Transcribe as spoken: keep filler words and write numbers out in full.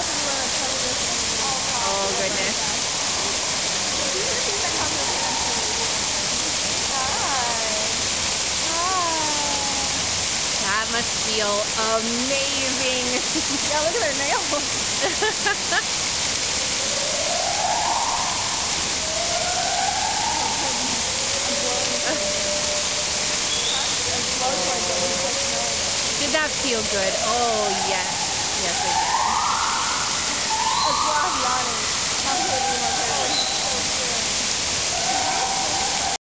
Oh, goodness. That must feel amazing. Yeah, look at her nails. Did that feel good? Oh, yes. Yes, it did.